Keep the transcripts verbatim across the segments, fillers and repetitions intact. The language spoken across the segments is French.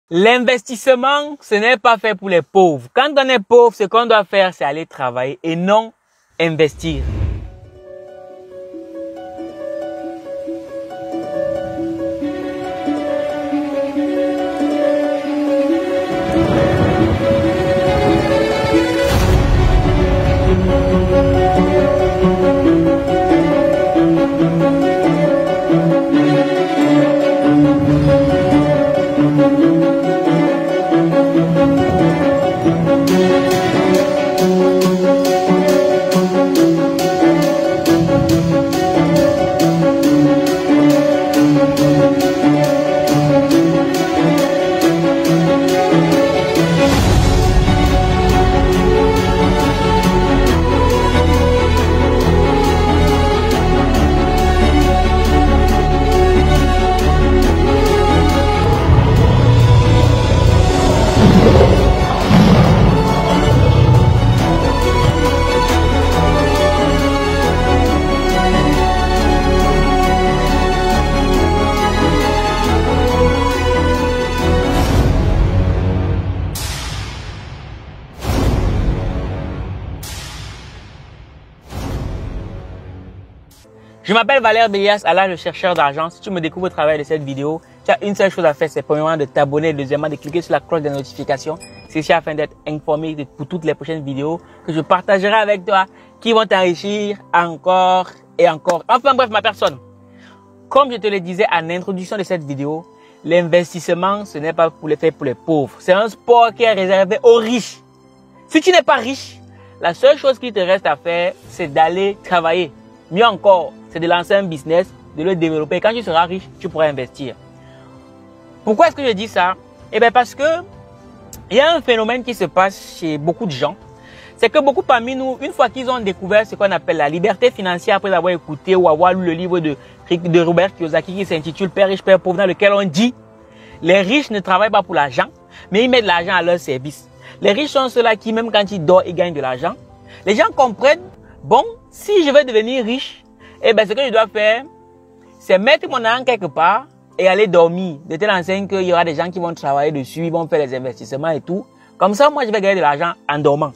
L'investissement, ce n'est pas fait pour les pauvres. Quand on est pauvre, ce qu'on doit faire, c'est aller travailler et non investir. Je m'appelle Valère Bélias, Allah le chercheur d'argent. Si tu me découvres au travers de cette vidéo, tu as une seule chose à faire, c'est premièrement de t'abonner, deuxièmement de cliquer sur la cloche de notification. C'est ici afin d'être informé de, pour toutes les prochaines vidéos que je partagerai avec toi qui vont t'enrichir encore et encore. Enfin bref, ma personne. Comme je te le disais en introduction de cette vidéo, l'investissement, ce n'est pas pour les faire pour les pauvres. C'est un sport qui est réservé aux riches. Si tu n'es pas riche, la seule chose qui te reste à faire, c'est d'aller travailler. Mieux encore, c'est de lancer un business, de le développer. Quand tu seras riche, tu pourras investir. Pourquoi est-ce que je dis ça? Eh bien parce que il y a un phénomène qui se passe chez beaucoup de gens. C'est que beaucoup parmi nous, une fois qu'ils ont découvert ce qu'on appelle la liberté financière, après avoir écouté ou avoir lu le livre de, de Robert Kiyosaki qui s'intitule Père riche, Père pauvre, dans lequel on dit les riches ne travaillent pas pour l'argent, mais ils mettent l'argent à leur service. Les riches sont ceux-là qui, même quand ils dorment, ils gagnent de l'argent. Les gens comprennent, bon, si je veux devenir riche, eh bien, ce que je dois faire, c'est mettre mon argent quelque part et aller dormir. De telle enseigne qu'il y aura des gens qui vont travailler dessus, ils vont faire les investissements et tout. Comme ça, moi, je vais gagner de l'argent en dormant.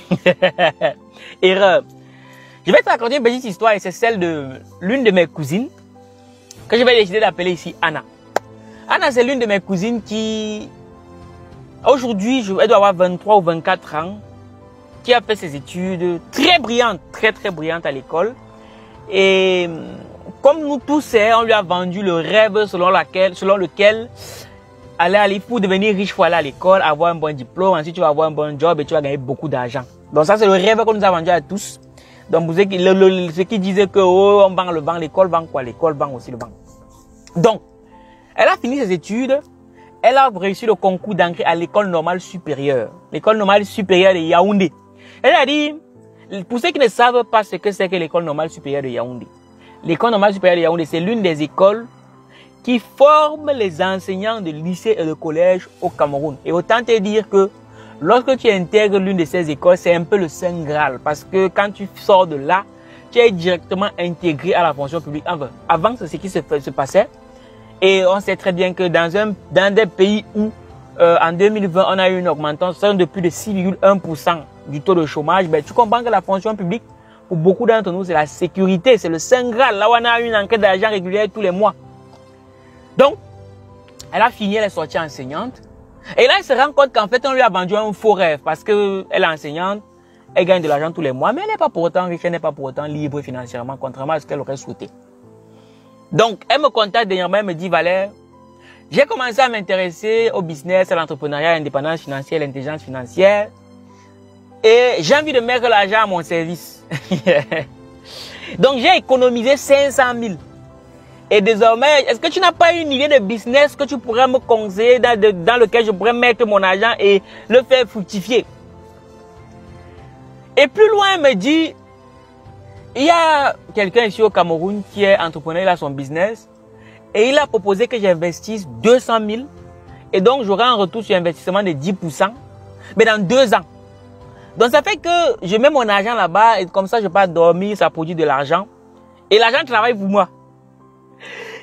Erreur. Je vais te raconter une petite histoire et c'est celle de l'une de mes cousines que je vais décider d'appeler ici Anna. Anna, c'est l'une de mes cousines qui, aujourd'hui, elle doit avoir vingt-trois ou vingt-quatre ans, qui a fait ses études très brillantes, très très brillantes à l'école. Et comme nous tous, on lui a vendu le rêve selon, laquelle, selon lequel aller, aller pour devenir riche, il faut aller à l'école, avoir un bon diplôme, ensuite tu vas avoir un bon job et tu vas gagner beaucoup d'argent. Donc ça, c'est le rêve qu'on nous a vendu à tous. Donc vous savez, le, le, ceux qui disaient que oh, on vend le banc, l'école vend quoi? L'école vend aussi le banc. Donc, elle a fini ses études, elle a réussi le concours d'entrée à l'école normale supérieure. L'école normale supérieure de Yaoundé. Elle a dit, pour ceux qui ne savent pas ce que c'est que l'école normale supérieure de Yaoundé, l'école normale supérieure de Yaoundé, c'est l'une des écoles qui forme les enseignants de lycée et de collège au Cameroun. Et autant te dire que lorsque tu intègres l'une de ces écoles, c'est un peu le Saint Graal. Parce que quand tu sors de là, tu es directement intégré à la fonction publique. Enfin, avant, c'est ce qui se, se passait. Et on sait très bien que dans, un, dans des pays où, euh, en deux mille vingt, on a eu une augmentation de plus de six virgule un pour cent du taux de chômage, ben, tu comprends que la fonction publique, pour beaucoup d'entre nous, c'est la sécurité, c'est le Saint Graal. Là où on a une enquête d'argent régulière tous les mois. Donc, elle a fini, elle est sortie enseignante. Et là, elle se rend compte qu'en fait, on lui a vendu un faux rêve parce qu'elle est enseignante, elle gagne de l'argent tous les mois, mais elle n'est pas pour autant riche, elle n'est pas pour autant libre financièrement, contrairement à ce qu'elle aurait souhaité. Donc, elle me contacte dernièrement, elle me dit, Valère, j'ai commencé à m'intéresser au business, à l'entrepreneuriat, à l'indépendance financière, à l'intelligence financière. Et j'ai envie de mettre l'argent à mon service. Donc, j'ai économisé cinq cent mille. Et désormais, est-ce que tu n'as pas une idée de business que tu pourrais me conseiller dans, de, dans lequel je pourrais mettre mon argent et le faire fructifier? Et plus loin, elle me dit, il y a quelqu'un ici au Cameroun qui est entrepreneur, il a son business. Et il a proposé que j'investisse deux cent mille. Et donc, j'aurai un retour sur investissement de dix pour cent. Mais dans deux ans. Donc, ça fait que je mets mon argent là-bas et comme ça, je pars dormir, ça produit de l'argent. Et l'argent travaille pour moi.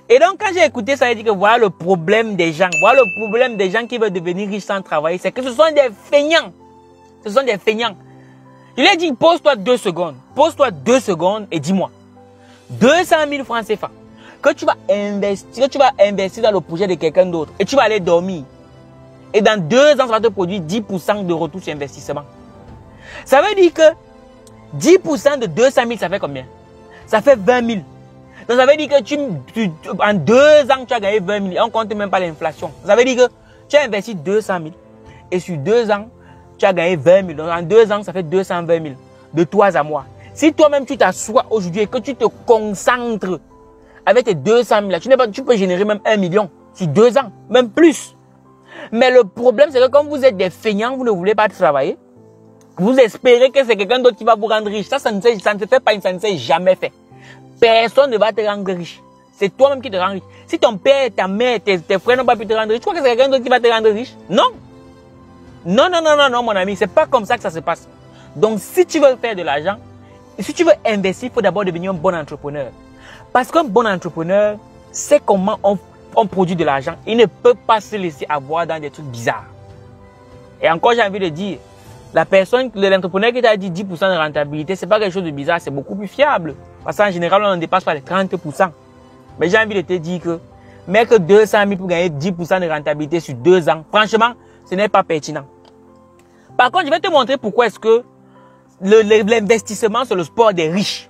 Et donc, quand j'ai écouté ça, j'ai dit que voilà le problème des gens. Voilà le problème des gens qui veulent devenir riches sans travailler. C'est que ce sont des feignants. Ce sont des feignants. Je lui ai dit, pose-toi deux secondes. Pose-toi deux secondes et dis-moi. deux cent mille francs C F A. Que tu vas investir, que tu vas investir dans le projet de quelqu'un d'autre. Et tu vas aller dormir. Et dans deux ans, ça va te produire dix pour cent de retour sur investissement. Ça veut dire que dix pour cent de deux cent mille, ça fait combien? Ça fait vingt mille. Donc, ça veut dire que tu, tu, en deux ans, tu as gagné vingt mille. On ne compte même pas l'inflation. Ça veut dire que tu as investi deux cent mille. Et sur deux ans, tu as gagné vingt mille. Donc, en deux ans, ça fait deux cent vingt mille. De toi à moi. Si toi-même, tu t'assois aujourd'hui et que tu te concentres avec tes deux cent mille, là, tu, pas, tu peux générer même un million sur deux ans, même plus. Mais le problème, c'est que comme vous êtes des feignants, vous ne voulez pas travailler, vous espérez que c'est quelqu'un d'autre qui va vous rendre riche. Ça, ça ne, se, ça ne se fait pas, ça ne s'est jamais fait. Personne ne va te rendre riche. C'est toi-même qui te rend riche. Si ton père, ta mère, tes, tes frères n'ont pas pu te rendre riche, tu crois que c'est quelqu'un d'autre qui va te rendre riche? Non. Non, non, non, non, non, mon ami. C'est pas comme ça que ça se passe. Donc, si tu veux faire de l'argent, si tu veux investir, il faut d'abord devenir un bon entrepreneur. Parce qu'un bon entrepreneur sait comment on, on produit de l'argent. Il ne peut pas se laisser avoir dans des trucs bizarres. Et encore, j'ai envie de dire, la personne, l'entrepreneur qui t'a dit dix pour cent de rentabilité, c'est pas quelque chose de bizarre, c'est beaucoup plus fiable. Parce qu'en général, on ne dépasse pas les trente pour cent. Mais j'ai envie de te dire que, mettre deux cent mille pour gagner dix pour cent de rentabilité sur deux ans, franchement, ce n'est pas pertinent. Par contre, je vais te montrer pourquoi est-ce que l'investissement, c'est le sport des riches.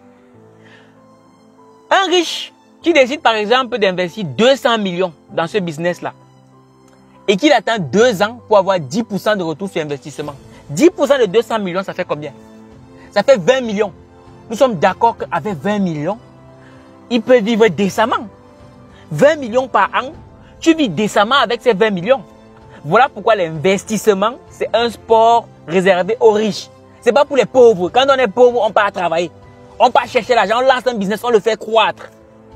Un riche qui décide, par exemple, d'investir deux cents millions dans ce business-là et qu'il attend deux ans pour avoir dix pour cent de retour sur investissement. dix pour cent de deux cents millions, ça fait combien? Ça fait vingt millions. Nous sommes d'accord qu'avec vingt millions, il peut vivre décemment. vingt millions par an, tu vis décemment avec ces vingt millions. Voilà pourquoi l'investissement, c'est un sport réservé aux riches. Ce n'est pas pour les pauvres. Quand on est pauvre, on part travailler. On part chercher l'argent, on lance un business, on le fait croître.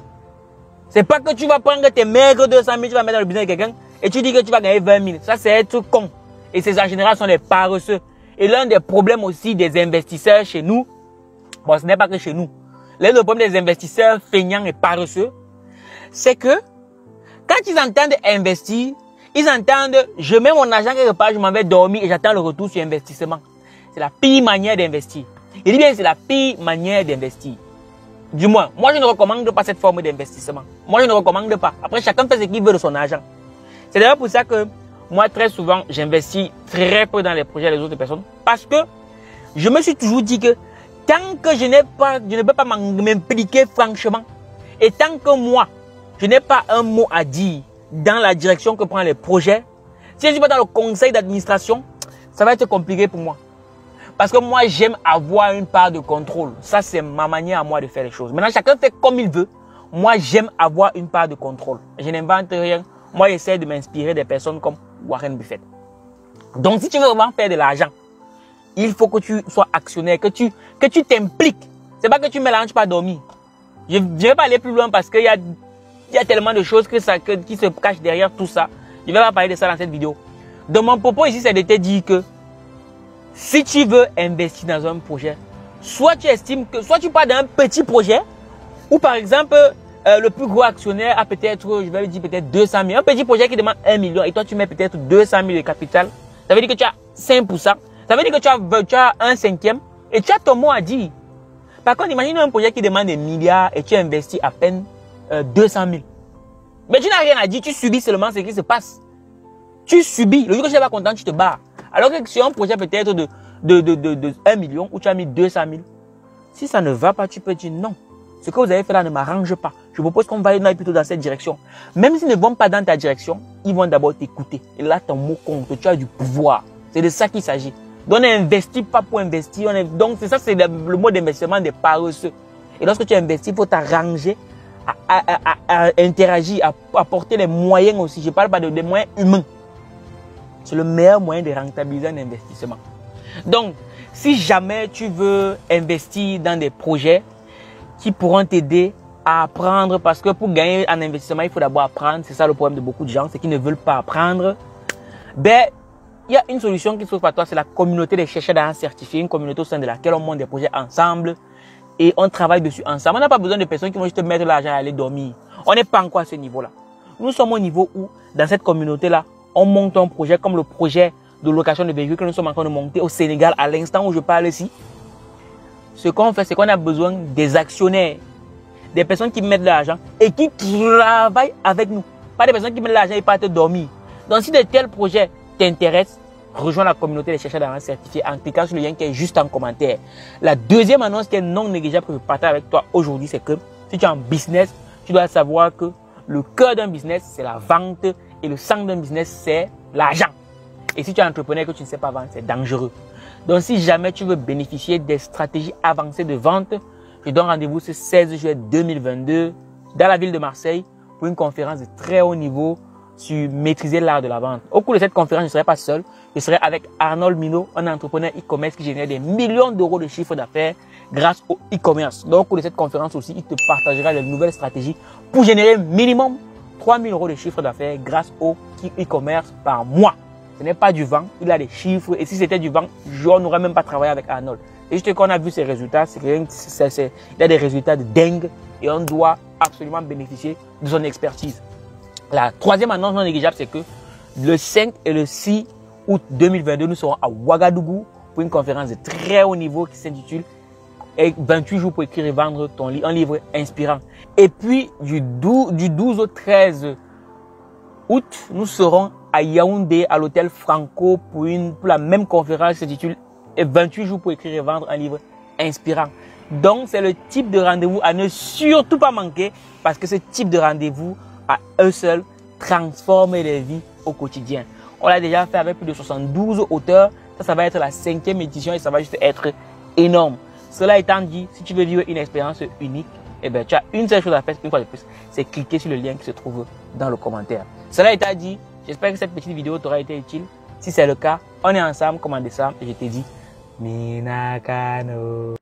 C'est pas que tu vas prendre tes maigres deux cent mille, tu vas mettre dans le business de quelqu'un et tu dis que tu vas gagner vingt mille. Ça, c'est être con. Et ces en général sont des paresseux. Et l'un des problèmes aussi des investisseurs chez nous, bon, ce n'est pas que chez nous. L'un des problèmes des investisseurs feignants et paresseux, c'est que quand ils entendent investir, ils entendent je mets mon argent quelque part, je m'en vais dormir et j'attends le retour sur investissement. C'est la pire manière d'investir. Il dit bien c'est la pire manière d'investir. Du moins, moi je ne recommande pas cette forme d'investissement. Moi je ne recommande pas. Après, chacun fait ce qu'il veut de son argent. C'est d'ailleurs pour ça que moi, très souvent, j'investis très peu dans les projets des autres personnes parce que je me suis toujours dit que tant que je n'ai pas, je ne peux pas m'impliquer franchement et tant que moi, je n'ai pas un mot à dire dans la direction que prennent les projets, si je ne suis pas dans le conseil d'administration, ça va être compliqué pour moi. Parce que moi, j'aime avoir une part de contrôle. Ça, c'est ma manière à moi de faire les choses. Maintenant, chacun fait comme il veut. Moi, j'aime avoir une part de contrôle. Je n'invente rien. Moi, j'essaie de m'inspirer des personnes comme Warren Buffett. Donc, si tu veux vraiment faire de l'argent, il faut que tu sois actionnaire, que tu que tu t'impliques. C'est pas que tu mélanges pas dormir. Je ne vais pas aller plus loin parce qu'il y a, il y a tellement de choses que ça, que, qui se cachent derrière tout ça. Je ne vais pas parler de ça dans cette vidéo. Donc, mon propos ici, c'est de te dire que si tu veux investir dans un projet, soit tu estimes que, soit tu pars d'un petit projet, ou par exemple, euh, le plus gros actionnaire a peut-être, je vais dire peut-être deux cent mille. Un petit projet qui demande un million et toi tu mets peut-être deux cent mille de capital. Ça veut dire que tu as cinq pour cent. Ça veut dire que tu as, tu as un cinquième et tu as ton mot à dire. Par contre, imagine un projet qui demande des milliards et tu investis à peine euh, deux cent mille. Mais tu n'as rien à dire, tu subis seulement ce qui se passe. Tu subis. Le jour que tu n'es pas content, tu te barres. Alors que sur un projet peut-être de, de, de, de, de un million où tu as mis deux cent mille, si ça ne va pas, tu peux dire non. Ce que vous avez fait là ne m'arrange pas. Je propose qu'on va aller plutôt dans cette direction. Même s'ils ne vont pas dans ta direction, ils vont d'abord t'écouter. Et là, ton mot compte. Tu as du pouvoir. C'est de ça qu'il s'agit. Donc, on n'investit pas pour investir. On est... Donc, c'est ça, c'est le, le mot d'investissement des paresseux. Et lorsque tu investis, il faut t'arranger à, à, à, à interagir, à apporter les moyens aussi. Je ne parle pas de, des moyens humains. C'est le meilleur moyen de rentabiliser un investissement. Donc, si jamais tu veux investir dans des projets qui pourront t'aider à apprendre, parce que pour gagner en investissement, il faut d'abord apprendre. C'est ça le problème de beaucoup de gens, c'est qu'ils ne veulent pas apprendre. Ben, il y a une solution qui s'offre à toi, c'est la communauté des chercheurs d'argent certifiés, une communauté au sein de laquelle on monte des projets ensemble. et on travaille dessus ensemble. On n'a pas besoin de personnes qui vont juste mettre l'argent et aller dormir. On n'est pas encore à ce niveau-là. Nous sommes au niveau où, dans cette communauté-là, on monte un projet comme le projet de location de véhicules que nous sommes en train de monter au Sénégal à l'instant où je parle ici. Ce qu'on fait, c'est qu'on a besoin des actionnaires, des personnes qui mettent de l'argent et qui travaillent avec nous. Pas des personnes qui mettent de l'argent et partent dormir. Donc, si de tels projets t'intéressent, rejoins la communauté des chercheurs d'argent certifiés en cliquant sur le lien qui est juste en commentaire. La deuxième annonce qui est non négligeable que je partage avec toi aujourd'hui, c'est que si tu es en business, tu dois savoir que le cœur d'un business, c'est la vente et le sang d'un business, c'est l'argent. Et si tu es entrepreneur et que tu ne sais pas vendre, c'est dangereux. Donc, si jamais tu veux bénéficier des stratégies avancées de vente, je donne rendez-vous ce seize juillet deux mille vingt-deux dans la ville de Marseille pour une conférence de très haut niveau sur maîtriser l'art de la vente. Au cours de cette conférence, je ne serai pas seul. Je serai avec Arnold Minot, un entrepreneur e-commerce qui génère des millions d'euros de chiffre d'affaires grâce au e-commerce. Donc, au cours de cette conférence aussi, il te partagera de nouvelles stratégies pour générer minimum trois mille euros de chiffre d'affaires grâce au e-commerce par mois. Ce n'est pas du vent, il a des chiffres. Et si c'était du vent, je n'aurais même pas travaillé avec Arnold. Et juste qu'on a vu ses résultats, c'est il a des résultats de dingue et on doit absolument bénéficier de son expertise. La troisième annonce non négligeable, c'est que le cinq et le six août deux mille vingt-deux, nous serons à Ouagadougou pour une conférence de très haut niveau qui s'intitule vingt-huit jours pour écrire et vendre ton livre, un livre inspirant. Et puis, du douze au treize août, nous serons à Yaoundé, à l'hôtel Franco, pour, une, pour la même conférence qui s'intitule vingt-huit jours pour écrire et vendre un livre inspirant. Donc, c'est le type de rendez-vous à ne surtout pas manquer parce que ce type de rendez-vous, à eux seuls, transforme les vies au quotidien. On l'a déjà fait avec plus de soixante-douze auteurs. Ça, ça va être la cinquième édition et ça va juste être énorme. Cela étant dit, si tu veux vivre une expérience unique, eh bien, tu as une seule chose à faire, une fois de plus, c'est cliquer sur le lien qui se trouve dans le commentaire. Cela étant dit, j'espère que cette petite vidéo t'aura été utile. Si c'est le cas, on est ensemble comme en décembre et je te dis, Minakano.